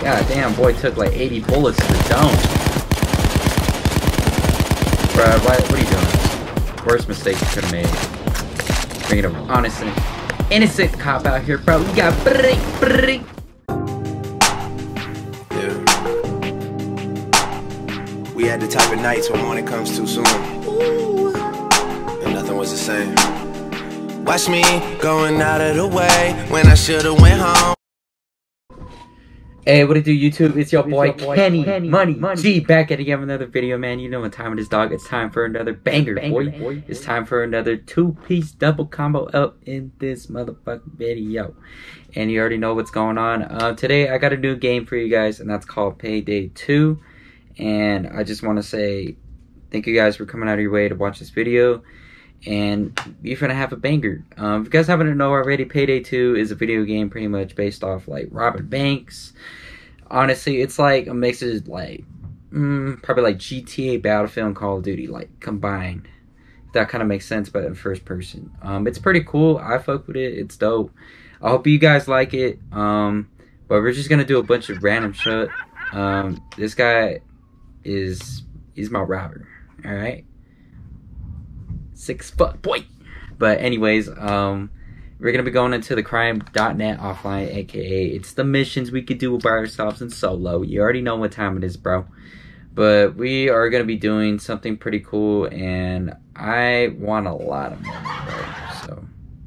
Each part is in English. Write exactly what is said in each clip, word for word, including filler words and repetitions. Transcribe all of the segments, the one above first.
God damn, boy took like eighty bullets to the dome. Bruh, what, what are you doing? Worst mistake you could have made. Bringing an honest and innocent cop out here, bro. We got break, break. Yeah. We had the type of nights when morning comes too soon. Ooh. And nothing was the same. Watch me going out of the way when I should've went home. Hey, what it do, YouTube? It's your, it's boy, your boy Kenny, Kenny Money, Money G, back at it again with another video, man. You know what time it is, dog. It's time for another banger, banger boy. boy. It's time for another two-piece double combo up in this motherfucking video. And you already know what's going on. Uh, today, I got a new game for you guys, and that's called Payday two. And I just want to say thank you guys for coming out of your way to watch this video. And you're gonna have a banger. Um, if you guys haven't know already, Payday two is a video game pretty much based off like robbing banks. Honestly, it's like a mix of like mm, probably like G T A, Battlefield, and Call of Duty, like combined. If that kind of makes sense, but in first person. Um, it's pretty cool. I fuck with it. It's dope. I hope you guys like it. Um, but we're just gonna do a bunch of random shit. Um, this guy is he's my robber. All right. Six foot boy. But anyways, um, we're gonna be going into the crime dot net offline, aka it's the missions we could do by ourselves and solo. You already know what time it is, bro. But we are gonna be doing something pretty cool, and I want a lot of money, bro. So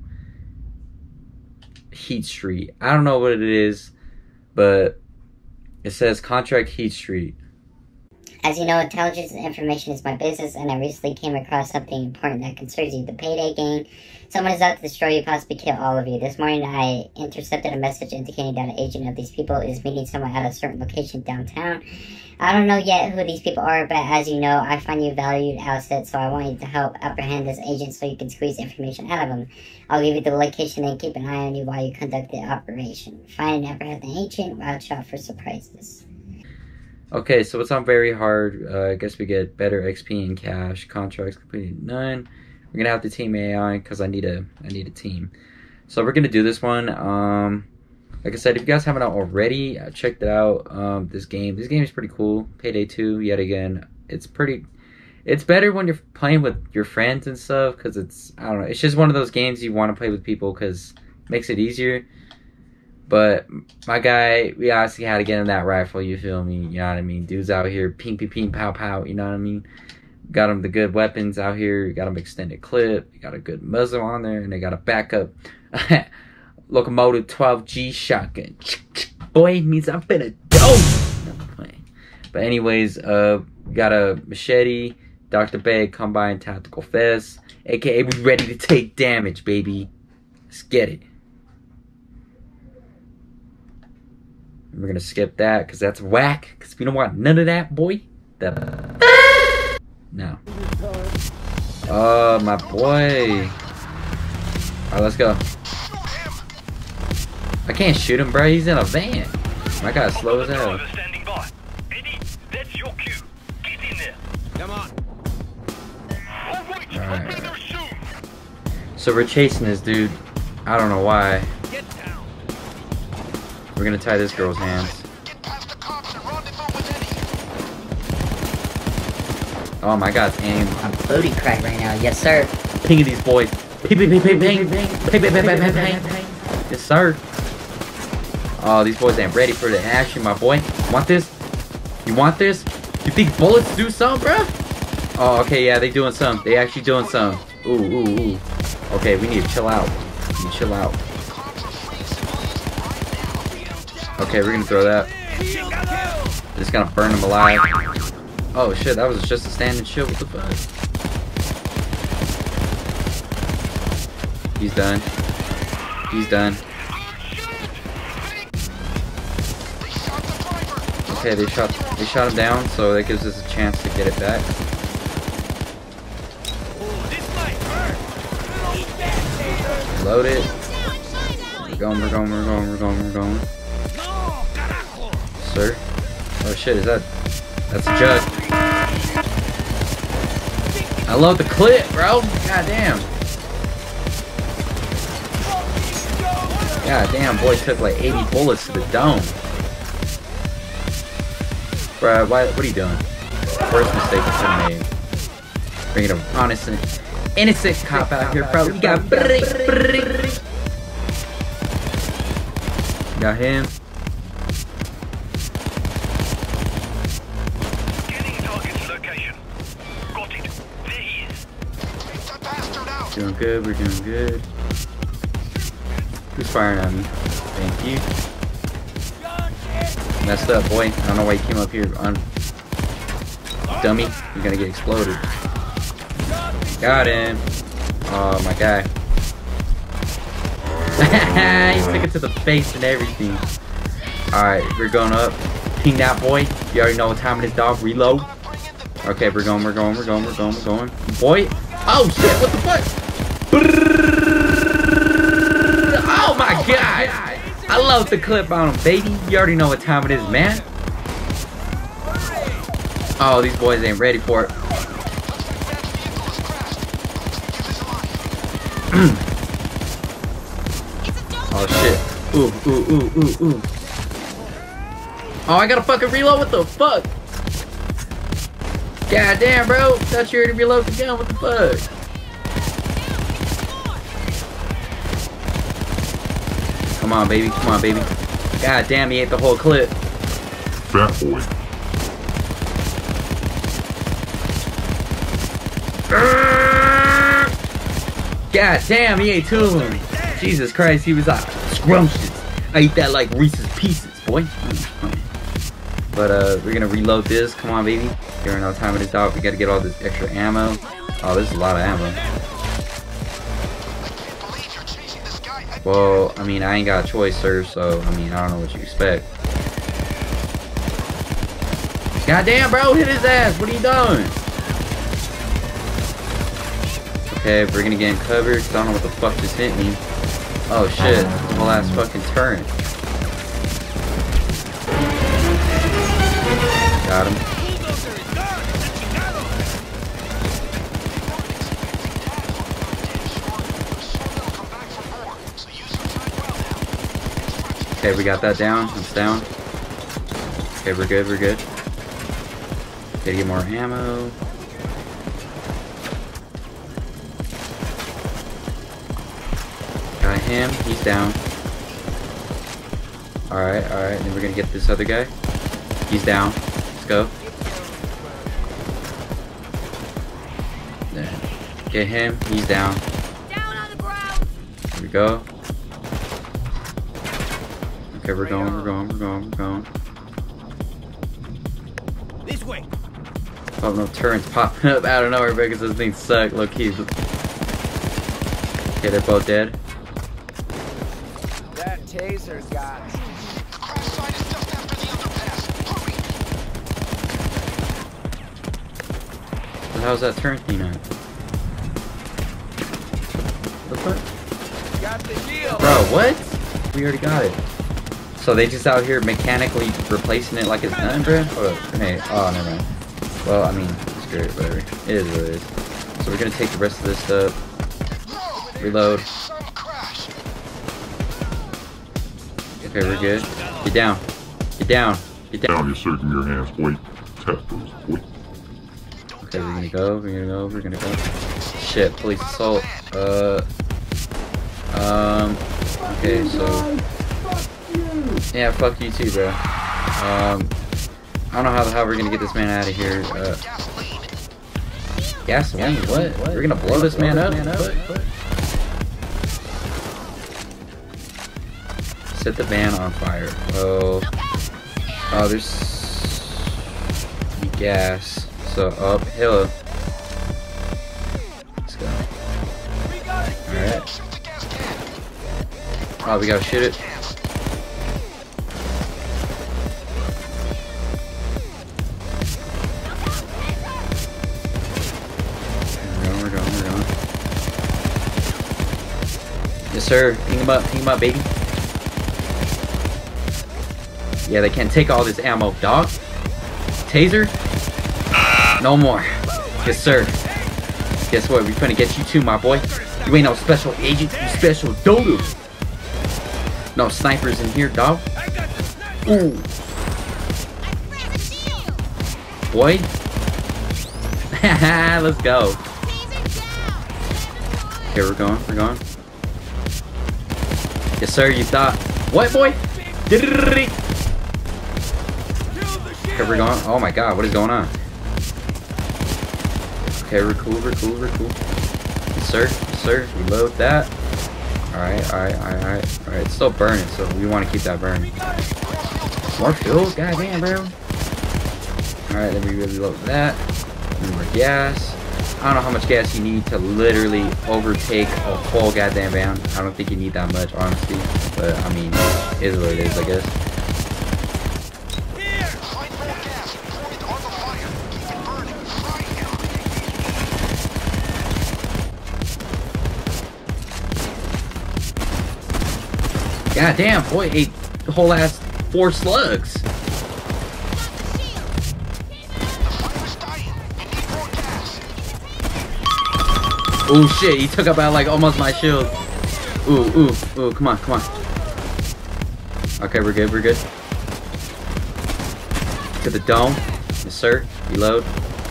Heat Street. I don't know what it is, but it says contract Heat Street. As you know, intelligence and information is my business, and I recently came across something important that concerns you, the Payday gang. Someone is out to destroy you, possibly kill all of you. This morning, I intercepted a message indicating that an agent of these people is meeting someone at a certain location downtown. I don't know yet who these people are, but as you know, I find you a valued asset, so I want you to help apprehend this agent so you can squeeze information out of him. I'll give you the location and keep an eye on you while you conduct the operation. Find and apprehend the agent, watch out for surprises. Okay, so it's not very hard. Uh, I guess we get better X P and cash. Contracts completed none. We're gonna have to team A I because I need a I need a team. So we're gonna do this one. Um, like I said, if you guys haven't already uh, checked it out, um, this game this game is pretty cool. Payday two, yet again, it's pretty. It's better when you're playing with your friends and stuff because it's I don't know. It's just one of those games you want to play with people because it makes it easier. But my guy, we obviously had to get him that rifle, you feel me? You know what I mean? Dude's out here, ping, ping, ping, pow, pow, you know what I mean? Got him the good weapons out here, got him extended clip, got a good muzzle on there, and they got a backup Locomotive twelve G shotgun. Boy, means I'm finna dope! No, I'm playing. But anyways, uh, we got a machete, Doctor Bag Combined Tactical Vest, aka we ready to take damage, baby. Let's get it. We're gonna skip that because that's whack. Because we don't want none of that, boy. The no. Oh my boy. Alright, let's go. I can't shoot him, bro. He's in a van. My guy's slow as hell. Alright. So we're chasing this dude. I don't know why. We're gonna tie this girl's hands. Oh my God's aim. I'm booty crack right now, yes sir. Pinging these boys. Ping, ping, ping, ping, ping, ping, ping, ping, ping, ping, ping, ping. Yes sir. Oh, these boys ain't ready for the action, my boy. Want this? You want this? You think bullets do something, bro? Oh, okay, yeah, they doing something. They actually doing something. Ooh, ooh, ooh. Okay, we need to chill out. We need to chill out. Okay, we're gonna throw that. Just gonna burn him alive. Oh shit, that was just a standing shit. What the fuck? He's done. He's done. Okay, they shot they shot him down, so that gives us a chance to get it back. Load it. We're going, we're going, we're going, we're going, we're going. Sir? Oh shit, is that... That's a jug. I love the clip, bro! God damn. God damn, boy took like eighty bullets to the dome. Bruh, why, what are you doing? First mistake I made. Bringing an innocent, innocent cop out here, bro. We got brick, brick. Got him. Doing good, we're doing good. Who's firing at me? Thank you. Messed up, boy. I don't know why you came up here on dummy. You're gonna get exploded. Got him. Oh my guy. He took it to the face and everything. Alright, we're going up. Ping that boy. You already know what time it is, dog. Reload. Okay, we're going, we're going, we're going, we're going, we're going. Boy. Oh shit, what the fuck? Oh my god! I love the clip on him, baby. You already know what time it is, man. Oh, these boys ain't ready for it. Oh shit. Ooh, ooh, ooh, ooh, ooh. Oh, I gotta fucking reload. What the fuck? God damn, bro. Thought you already reloaded the gun. What the fuck? Come on, baby. Come on, baby. God damn, he ate the whole clip. Fat boy. God damn, he ate two of them. Jesus Christ, he was like scrumptious. I eat that like Reese's Pieces, boy. But uh, we're gonna reload this. Come on, baby. You already know what time it is, dog. We gotta get all this extra ammo. Oh, this is a lot of ammo. Well, I mean, I ain't got a choice, sir. So, I mean, I don't know what you expect. Goddamn, bro, hit his ass. What are you doing? Okay, we're gonna get in cover. Cause I don't know what the fuck just hit me. Oh shit, whole ass fucking turret. Got him. Okay, we got that down. It's down. Okay, we're good, we're good. Gotta get more ammo. Got him, he's down. Alright, alright, then we're gonna get this other guy. He's down. Let's go. There. Get him, he's down. Down on the ground. There we go. Okay, we're going, we're going, we're going, we're going. This way. Oh no, turrets popping up out of nowhere because those things suck, low key. Okay, they're both dead. That taser got. Crash site is just after the underpass. Hurry! But how's that turret thing at? The fuck? Got the deal. Bro, what? We already got it. So they just out here mechanically replacing it like it's done, bro? Hold up. Hey, oh, never mind. Well, I mean, screw it, whatever. It is what it is. So we're gonna take the rest of this stuff. Reload. Okay, we're good. Get down. Get down. Get down. Down, you're searching your hands, boy. Test those, boy. Okay, we're gonna go. We're gonna go. We're gonna go. Shit, police assault. Uh. Um. Okay, so. Yeah, fuck you too, bro. Um. I don't know how the hell we're gonna get this man out of here. Uh. Gasoline? What? What? We're gonna blow this man up? What? What? Set the van on fire. Oh. Oh, there's gas. So uphill. Let's go. Alright. Oh, we gotta shoot it. We're going, we're going, we're going. Yes, sir. Ping him up, ping him up, baby. Yeah, they can't take all this ammo, dog. Taser? No more. Yes, sir. Guess what? We're finna get you too, my boy. You ain't no special agent, you special dodo. No snipers in here, dog. Ooh. boy. Let's go. Okay, we're going, we're going. Yes, sir, you thought. What, boy? Okay, we're going. Oh my god, what is going on? Okay, we're cool, we're cool, we're cool. Yes, sir, yes, sir. Reload that. Alright, alright, alright, alright. Alright, it's still burning, so we want to keep that burning. More fuel? Goddamn, bro. Alright, let me reload that. More gas. I don't know how much gas you need to literally overtake a whole goddamn van. I don't think you need that much, honestly. But, I mean, it is what it is, I guess. God damn, boy, ate a whole ass four slugs. Oh shit, he took about like almost my shield. Ooh, ooh, ooh, come on, come on. Okay, we're good, we're good. To the dome. Yes, sir. Reload.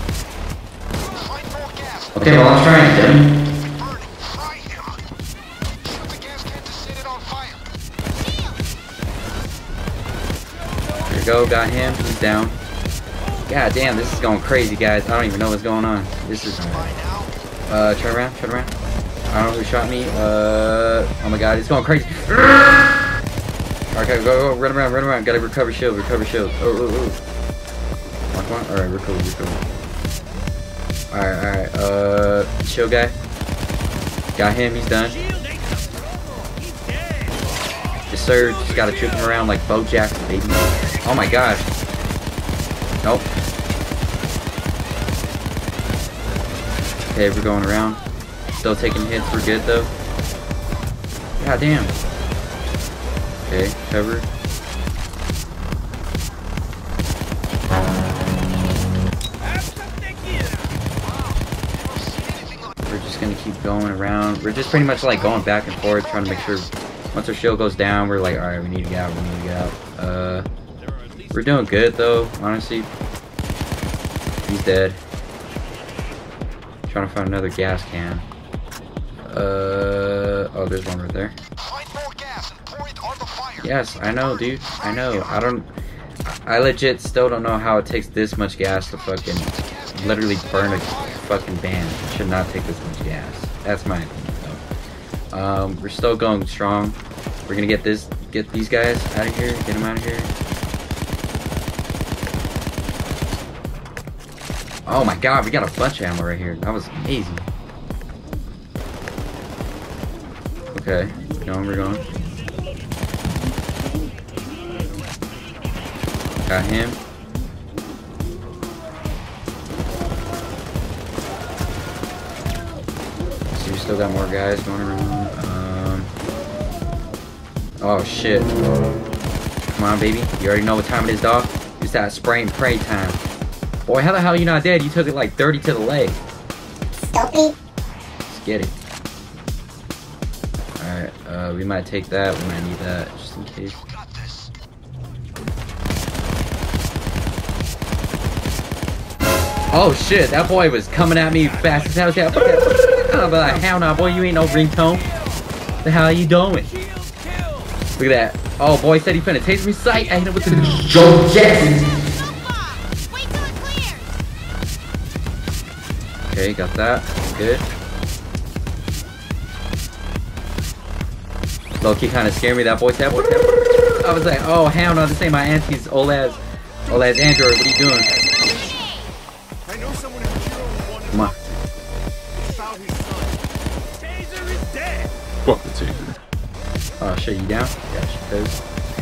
Okay, well, I'm trying to. There we go, got him. He's down. God damn, this is going crazy, guys. I don't even know what's going on. This is. Uh, turn around, turn around. I don't know who shot me. Uh, oh my god, it's going crazy. Okay, go, go, run around, run around. Gotta recover shield, recover shield. Oh, oh, oh. Come on, come on. Alright, recover, recover. Alright, alright. Uh, shield guy. Got him, he's done. Yes, sir. Just gotta trip him around like Bojack, baby. Oh my gosh. Nope. Okay, we're going around. Still taking hits. We're good though. God damn. Okay, cover. We're just gonna keep going around. We're just pretty much like going back and forth, trying to make sure once our shield goes down, we're like, alright, we need to get out, we need to get out. Uh, we're doing good though, honestly. He's dead. Trying to find another gas can. Uh oh, there's one right there. Yes, I know, dude. I know. I don't. I legit still don't know how it takes this much gas to fucking literally burn a fucking van. It should not take this much gas. That's my opinion, though. Um, we're still going strong. We're gonna get this, get these guys out of here. Get them out of here. Oh my god, we got a bunch of ammo right here. That was amazing. Okay, we're going, we're going. Got him. So we still got more guys going around. Um, oh shit. Come on, baby. You already know what time it is, dog. It's that spray and pray time. Boy, how the hell are you not dead? You took it like thirty to the leg. Stupid. Let's get it. Alright, uh, we might take that. We might need that just in case. Oh shit, that boy was coming at me fast as hell. I'm like, hell no, boy, you ain't no ringtone. The hell are you doing? Look at that. Oh, boy said he finna taste me sight. I hit him with the Joe Jackson. Okay, got that. Good. Low-key kind of scared me. That boy said, I was like, oh, hell no, this ain't my auntie's old ass, old ass Android. What are you doing? Come on. Fuck the taser. Oh, shit, you down? Yeah, she does.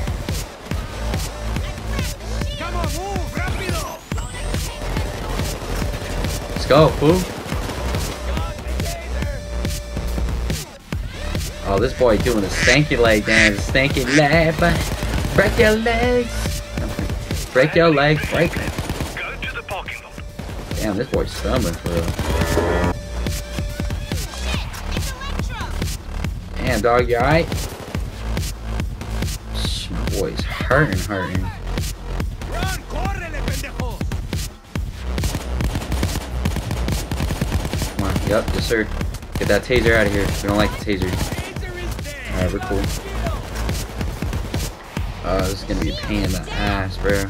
Let's go, fool. Oh, this boy doing a stanky leg dance. Stanky leg. Break your legs. Break your legs. Break them. Damn, this boy's stumbling for real. Damn, dog, you alright? My boy's hurting, hurting. Yep, yes sir. Get that taser out of here. We don't like the taser. Alright, we're cool. Oh, this is gonna be a pain in the ass, bro.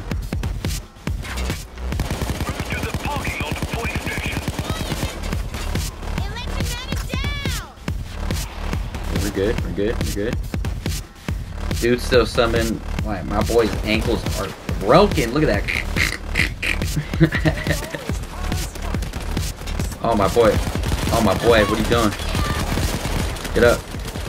We're good, we're good, we're good. Dude's still summoned. Like, my boy's ankles are broken. Look at that. Oh, my boy. Oh, my boy. What are you doing? Get up.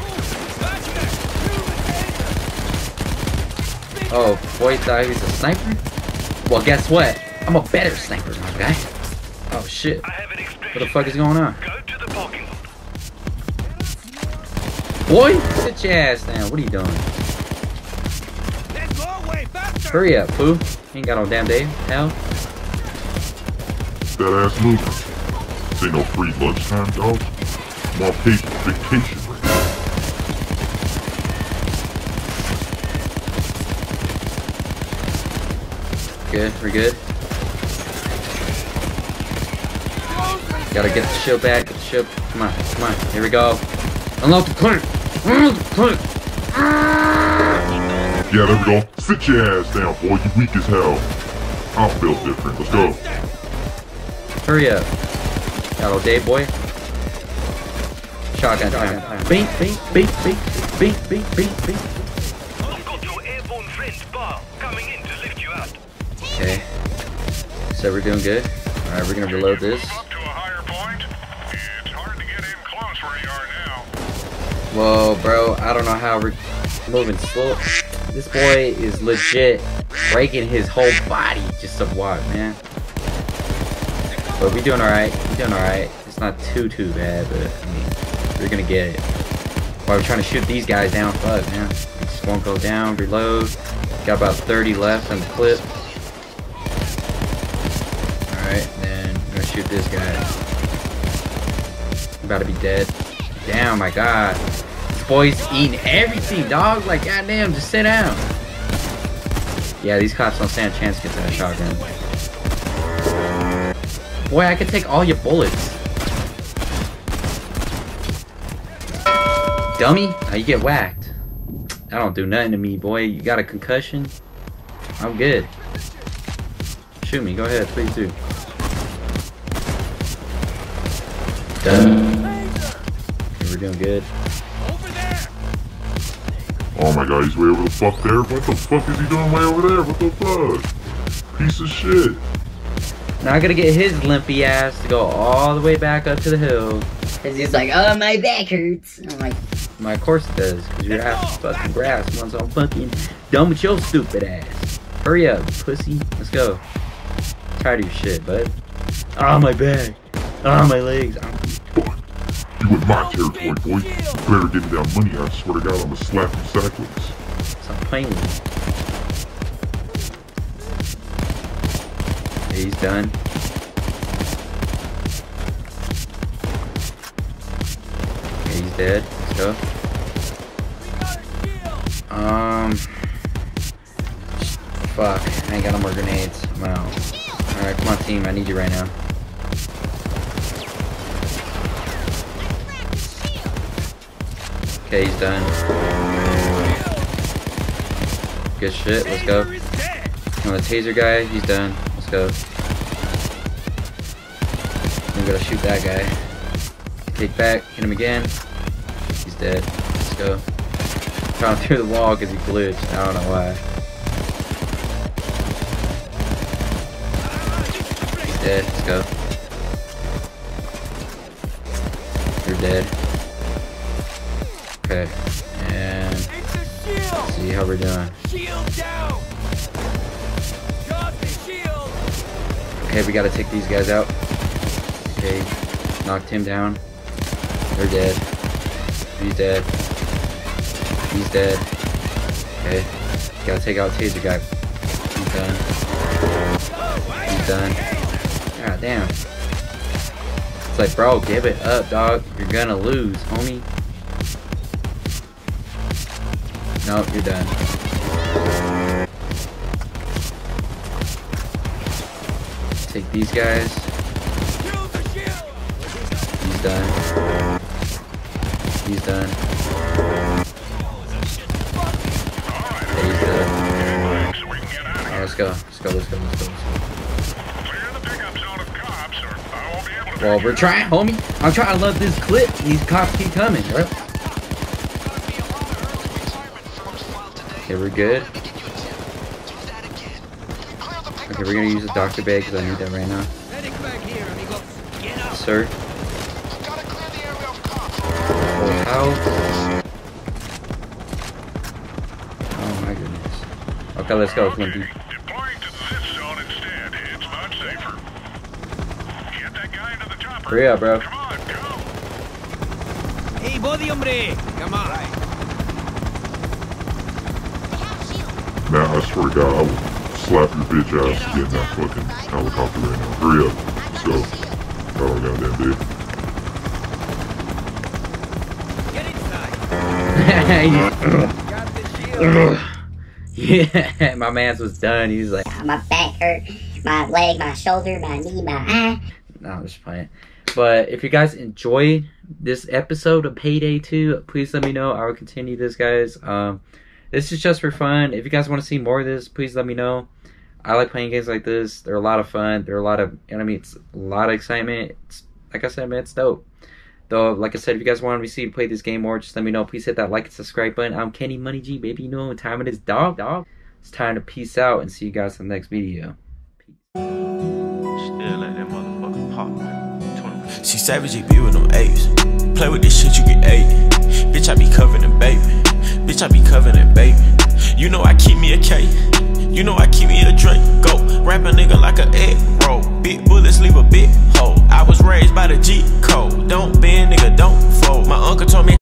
Oh, boy thought he was a sniper? Well, guess what? I'm a better sniper, my guy. Oh, shit. What the fuck is going on? Boy, sit your ass down. What are you doing? Hurry up, fool. Ain't got no damn day. Hell. That ass moving. This ain't no free lunchtime, dog. I'm on paid vacation right now. Good, we're good. Gotta get the shield back, get the shield. Come on, come on. Here we go. Unlock the clip. Unlock the clip. Yeah, there we go. Sit your ass down, boy. You weak as hell. I'll feel different. Let's go. Hurry up. Got all day, boy. Shotgun time. Beep, beep, beep, beep, beep, beep, beep, beep. I've got your airborne friend, Bar, coming in to lift you out. Okay. So we're doing good. Alright, we're gonna reload this. Up to a higher point. It's hard to get in close where you are now. Whoa, bro. I don't know how we're moving slow. This boy is legit breaking his whole body just to watch, man. But we doing alright. We doing alright. It's not too, too bad, but I mean, we're gonna get it. While we're trying to shoot these guys down, fuck, man. We just won't go down, reload. Got about thirty left on the clip. Alright, then I'm gonna shoot this guy. I'm about to be dead. Damn, my god. This boy's eating everything, dog. Like, goddamn, just sit down. Yeah, these cops don't stand a chance to get that shotgun. Boy, I can take all your bullets. Dummy, now you get whacked. That don't do nothing to me, boy. You got a concussion? I'm good. Shoot me, go ahead, please do. Done. Okay, we're doing good. Oh my god, he's way over the fuck there. What the fuck is he doing way over there? What the fuck? Piece of shit. Now I gotta get his limpy ass to go all the way back up to the hill. Cause he's like, oh, my back hurts. I'm like, My course it does, cause your ass is fucking grass once I'm fucking done with your stupid ass. Hurry up, pussy. Let's go. Tired of your shit, bud. Oh, my back. Oh, my legs. Oh. Fuck. You in my territory, boy. You better give me that money. I swear to God, I'm gonna slap you sideways. Stop playing with me. Okay, he's done. Okay, he's dead. Let's go. Um. Fuck. I ain't got no more grenades. I'm out. Alright, come on, team. I need you right now. Okay, he's done. Good shit. Let's go. On the taser guy, he's done. Let's go. I'm gonna shoot that guy. Take back, hit him again. He's dead. Let's go. Trying through the wall because he glitched. I don't know why. He's dead. Let's go. You're dead. Okay. And let's see how we're doing. Shield down. Got the shield. Okay, we gotta take these guys out. Okay, knocked him down. They're dead. He's dead. He's dead. Okay, gotta take out Taser guy. He's done. He's done. God damn. It's like, bro, give it up, dog. You're gonna lose, homie. Nope, you're done. Take these guys. He's done. He's done. Yeah, he's done. Alright, let's go. Let's go, let's go, let's go, let's go. Well, we're trying, homie. I'm trying to love this clip. These cops keep coming, right? Okay, we're good. Okay, we're gonna use the doctor bag because I need that right now. Yes, sir. Oh, oh my goodness. Okay, let's go, Flinty. Hurry up, bro. Hey, body, hombre! Come on. Man, I swear to God, I will slap your bitch ass to get in that fucking helicopter right now. Hurry up. Let's go. Oh, goddamn dude. Get inside. Got the shield. Yeah, my man's was done. He was like, My back hurt, my leg, my shoulder, my knee, my eye. no, I'm just playing. But if you guys enjoyed this episode of Payday two, please let me know. I will continue this, guys. Um, this is just for fun. If you guys want to see more of this, please let me know. I like playing games like this. They're a lot of fun. They're a lot of, you know what I mean? It's a lot of excitement. It's, like I said, man, it's dope. Though, like I said, if you guys want me to see me play this game more, just let me know. Please hit that like and subscribe button. I'm Kenny Money G, baby. You know what time it is, dog, dog. It's time to peace out and see you guys in the next video. Still let that motherfucker pop, man. She savage, G B with them apes. Play with this shit, you get eight. Bitch, I be covered in baby. Bitch, I be covered in baby. You know I keep me a K. You know I keep me a Drake. Go rap a nigga like a egg roll. Big bullets leave a big hole. I was raised by the G code.